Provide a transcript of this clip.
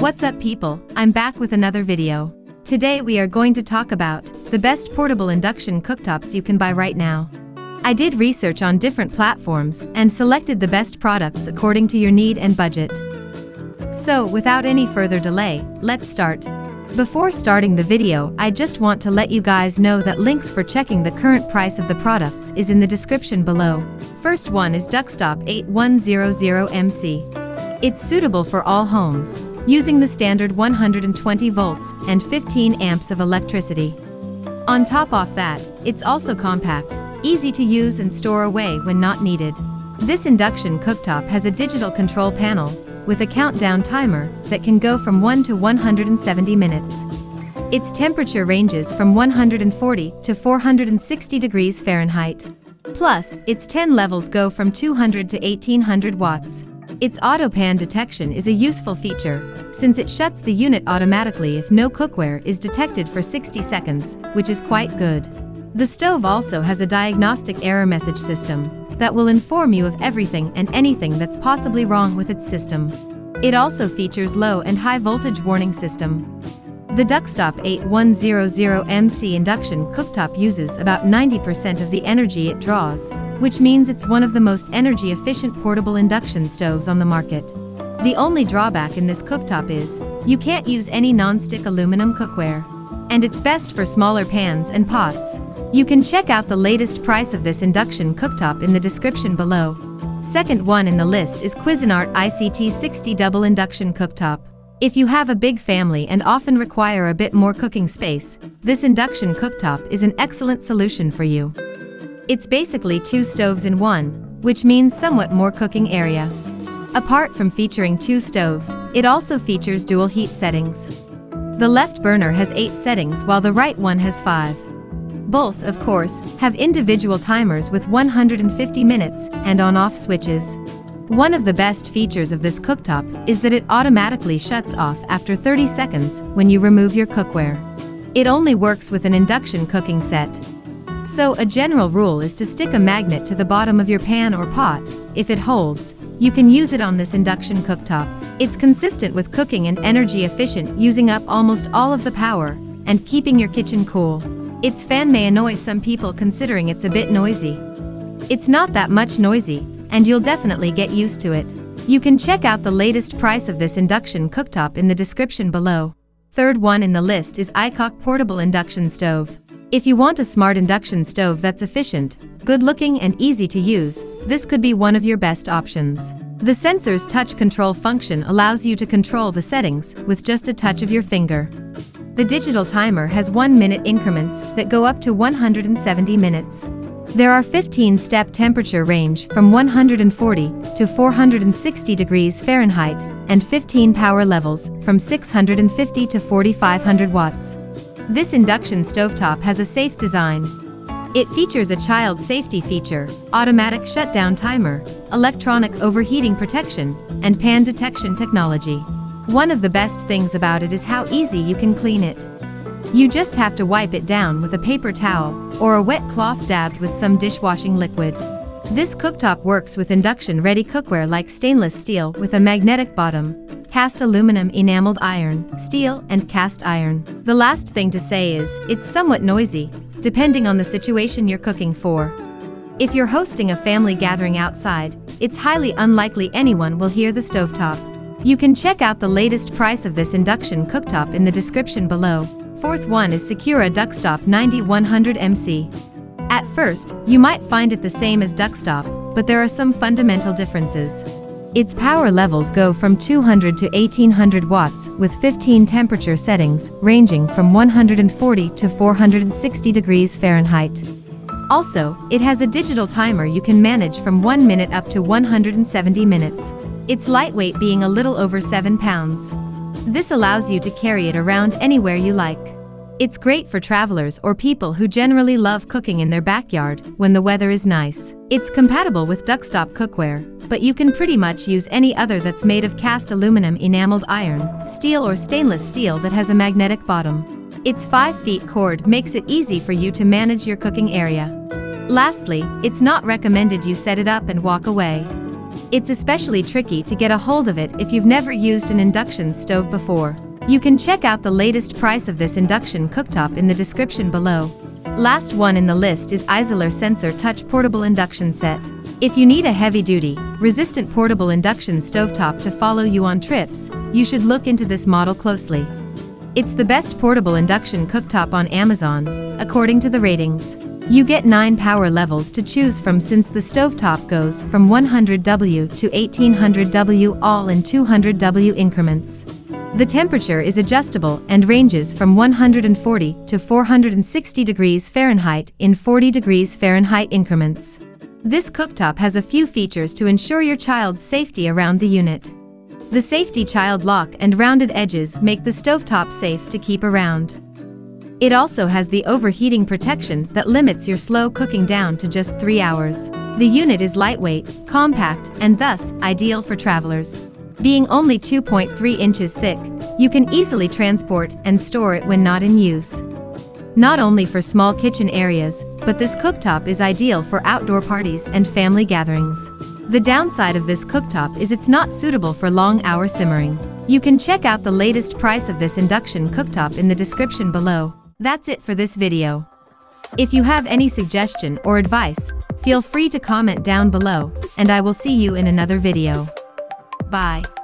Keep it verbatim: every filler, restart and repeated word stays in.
What's up people, I'm back with another video. Today we are going to talk about the best portable induction cooktops you can buy right now. I did research on different platforms and selected the best products according to your need and budget. So without any further delay, let's start. Before starting the video, I just want to let you guys know that links for checking the current price of the products is in the description below. First one is Duckstop eight one hundred M C. It's suitable for all homes, using the standard one hundred twenty volts and fifteen amps of electricity. On top of that, it's also compact, easy to use and store away when not needed. This induction cooktop has a digital control panel with a countdown timer that can go from one to one hundred seventy minutes. Its temperature ranges from one hundred forty to four hundred sixty degrees Fahrenheit. Plus, its ten levels go from two hundred to eighteen hundred watts. Its auto pan detection is a useful feature, since it shuts the unit automatically if no cookware is detected for sixty seconds, which is quite good. The stove also has a diagnostic error message system that will inform you of everything and anything that's possibly wrong with its system. It also features low and high voltage warning system. The Duckstop eight one hundred M C induction cooktop uses about ninety percent of the energy it draws, which means it's one of the most energy efficient portable induction stoves on the market. The only drawback in this cooktop is, you can't use any non-stick aluminum cookware. And it's best for smaller pans and pots. You can check out the latest price of this induction cooktop in the description below. Second one in the list is Cuisinart I C T sixty Double Induction Cooktop. If you have a big family and often require a bit more cooking space, this induction cooktop is an excellent solution for you. It's basically two stoves in one, which means somewhat more cooking area. Apart from featuring two stoves, it also features dual heat settings. The left burner has eight settings while the right one has five. Both, of course, have individual timers with one hundred fifty minutes and on-off switches. One of the best features of this cooktop is that it automatically shuts off after thirty seconds when you remove your cookware. It only works with an induction cooking set. So a general rule is to stick a magnet to the bottom of your pan or pot. If it holds, you can use it on this induction cooktop. It's consistent with cooking and energy efficient, using up almost all of the power and keeping your kitchen cool. Its fan may annoy some people considering it's a bit noisy. It's not that much noisy, and you'll definitely get used to it. You can check out the latest price of this induction cooktop in the description below. Third one in the list is iCock Portable Induction Stove. If you want a smart induction stove that's efficient, good-looking and easy to use, this could be one of your best options. The sensor's touch control function allows you to control the settings with just a touch of your finger. The digital timer has one-minute increments that go up to one hundred seventy minutes. There are fifteen step temperature range from one hundred forty to four hundred sixty degrees Fahrenheit and fifteen power levels from six hundred fifty to forty-five hundred watts. This induction stovetop has a safe design. It features a child safety feature, automatic shutdown timer, electronic overheating protection, and pan detection technology. One of the best things about it is how easy you can clean it. You just have to wipe it down with a paper towel or a wet cloth dabbed with some dishwashing liquid. This cooktop works with induction-ready cookware like stainless steel with a magnetic bottom, cast aluminum enameled iron, steel, and cast iron. The last thing to say is, it's somewhat noisy, depending on the situation you're cooking for. If you're hosting a family gathering outside, it's highly unlikely anyone will hear the stovetop. You can check out the latest price of this induction cooktop in the description below. Fourth one is Secura Duckstop ninety-one hundred M C. At first, you might find it the same as Duckstop, but there are some fundamental differences. Its power levels go from two hundred to eighteen hundred watts with fifteen temperature settings ranging from one hundred forty to four hundred sixty degrees Fahrenheit. Also, it has a digital timer you can manage from one minute up to one hundred seventy minutes. It's lightweight, being a little over seven pounds. This allows you to carry it around anywhere you like. It's great for travelers or people who generally love cooking in their backyard when the weather is nice. It's compatible with Duckstop cookware, but you can pretty much use any other that's made of cast aluminum enameled iron, steel or stainless steel that has a magnetic bottom. Its five feet cord makes it easy for you to manage your cooking area. Lastly, it's not recommended you set it up and walk away. It's especially tricky to get a hold of it if you've never used an induction stove before. You can check out the latest price of this induction cooktop in the description below. Last one in the list is Isolar Sensor Touch Portable Induction Set. If you need a heavy-duty, resistant portable induction stovetop to follow you on trips, you should look into this model closely. It's the best portable induction cooktop on Amazon, according to the ratings. You get nine power levels to choose from since the stovetop goes from one hundred watts to eighteen hundred watts all in two hundred watt increments. The temperature is adjustable and ranges from one hundred forty to four hundred sixty degrees Fahrenheit in forty degrees Fahrenheit increments. This cooktop has a few features to ensure your child's safety around the unit. The safety child lock and rounded edges make the stovetop safe to keep around. It also has the overheating protection that limits your slow cooking down to just three hours. The unit is lightweight, compact, and thus ideal for travelers. Being only two point three inches thick, you can easily transport and store it when not in use. Not only for small kitchen areas, but this cooktop is ideal for outdoor parties and family gatherings. The downside of this cooktop is it's not suitable for long-hour simmering. You can check out the latest price of this induction cooktop in the description below. That's it for this video. If you have any suggestion or advice, feel free to comment down below, and I will see you in another video. Bye.